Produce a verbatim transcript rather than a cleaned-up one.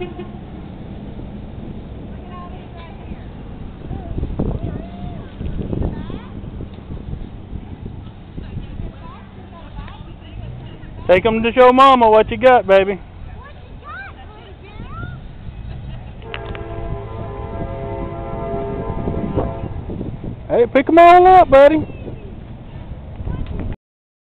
Take them to show Mama what you got, baby. Hey, pick them all up, buddy.